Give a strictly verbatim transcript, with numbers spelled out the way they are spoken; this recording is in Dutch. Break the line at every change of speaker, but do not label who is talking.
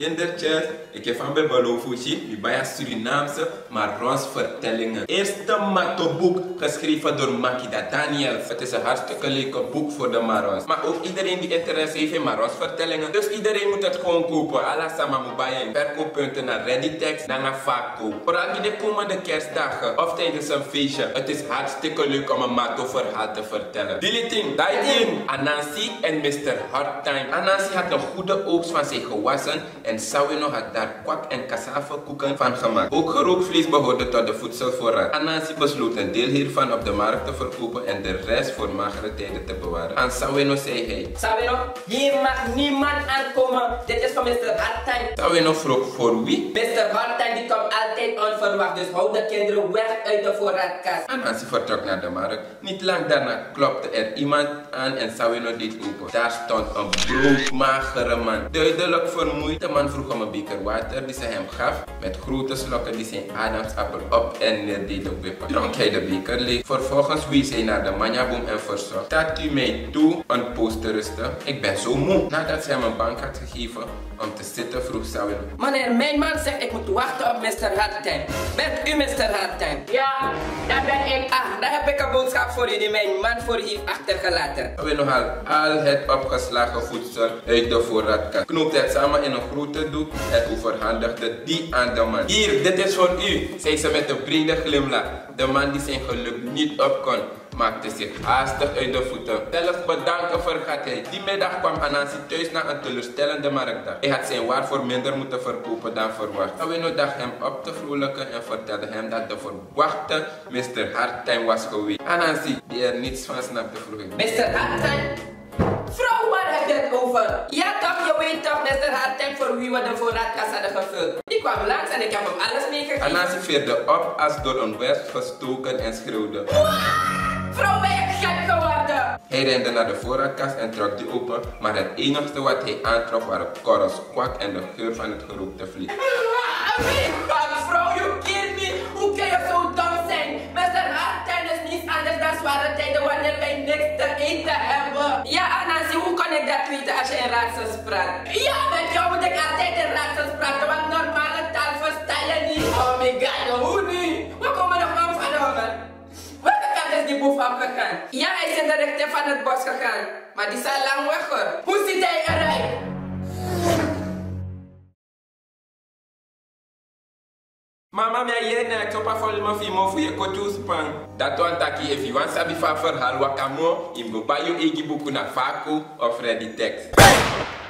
Kindertjes, ik heb van bij Belofushi, die bij Surinaamse Maronsvertellingen. Eerste Matto-boek, geschreven door Makida Daniel. Het is een hartstikke leuke boek voor de Marons. Maar ook iedereen die interesse heeft in Maronsvertellingen. Dus iedereen moet het gewoon kopen. Alla sama mubaya in verkooppunten naar Readytext, naar Vaco. Vooral in de komende kerstdagen of tijdens een feestje. Het is hartstikke leuk om een Matto-verhaal te vertellen. Diliting, Daidin, Anansi en mister Hardtime. Anansi had een goede oogst van zijn gewassen. En Sawino had daar kwak en cassavakoeken van gemaakt. Ook gerookt vlees behoorde tot de voedselvoorraad. Anansi besloot een deel hiervan op de markt te verkopen en de rest voor magere tijden te bewaren. Aan Sawino zei hij:
Sawino, hier mag niemand aankomen. Dit is van mister Hardtime.
Sawino vroeg voor wie?
mister Hardtime die komt altijd onverwacht, dus hou de kinderen weg uit de voorraadkast.
Anansi vertrok naar de markt. Niet lang daarna klopte er iemand aan en Sawino deed open. Daar stond een broodmagere man. Duidelijk vermoeid. De man vroeg om een beker water die ze hem gaf, met grote slokken die zijn ademsappel op en neer deden wippen. Dronk hij de beker leeg. Vervolgens wees hij naar de manjaboom en verzocht: staat u mij toe een poos te rusten? Ik ben zo moe. Nadat ze hem een bank had gegeven om te zitten, vroeg Sawino:
Meneer, mijn man zegt ik moet wachten op mister Hardtime. Bent u mister Hardtime? Ja, dat ben ik. Ah, dan heb ik een boodschap voor u die mijn man voor u heeft achtergelaten.
Sawino haalt al het opgeslagen voedsel uit de voorraadkast, knoopte het samen in een grote doek en overhandigde die aan de man. Hier, dit is voor u, zei ze met een brede glimlach. De man die zijn geluk niet op kon, maakte zich haastig uit de voeten. Zelfs bedanken vergat hij. Die middag kwam Anansi thuis na een teleurstellende marktdag. Hij had zijn waar voor minder moeten verkopen dan verwacht. Sawino dacht hem op te vrolijken en vertelde hem dat de verwachte mister Hardtime was geweest. Anansi, die er niets van snapte, vroeg hij:
mister Hardtime? Vrouw, waar heb je het over? Ja toch, je weet toch mister Hardtime voor wie we de voorraadkast hadden gevuld. Die kwam langs en ik heb hem alles meegegeven.
Anansi veerde op als door een wesp gestoken en schreeuwde:
vrouw, ben je gek geworden?
Hij rende naar de voorraadkast en trok die open, maar het enige wat hij aantrof waren korrels kwak en de geur van het gerookte vlees.
Vrouw, you kill me! Hoe kan je zo dom zijn? mister Hardtime is niets anders dan zware tijden wanneer wij niks te eten hebben. Ja, Anansi, hoe kan ik dat weten als je in raadsels praat? Ja, met jou moet ik altijd in raadsels praten, want normale taal versta je niet. Oh my god, hoe nu? We komen nog om van de honger. Welke kant is die boef opgegaan? Ja, hij is in de richting van het bos gegaan, maar die is al lang weg hoor. Hoe ziet hij eruit?
Mama, mij hier nek op afval mijn film voor je kotus pan. Dat want taki if you want sabi fa verhaal wakamo, in go buy you egi boek na Vaco of Readytext.